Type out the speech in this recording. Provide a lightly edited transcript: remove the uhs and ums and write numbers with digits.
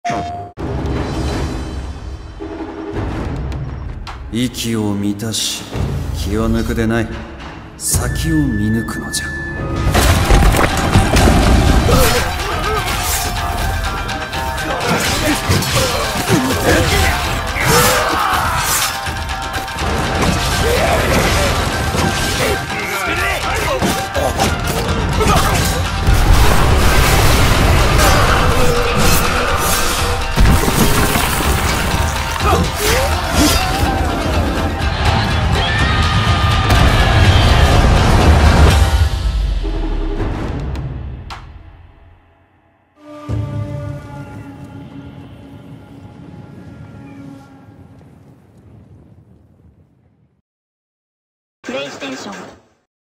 息を満たし気を抜くでない、先を見抜くのじゃ。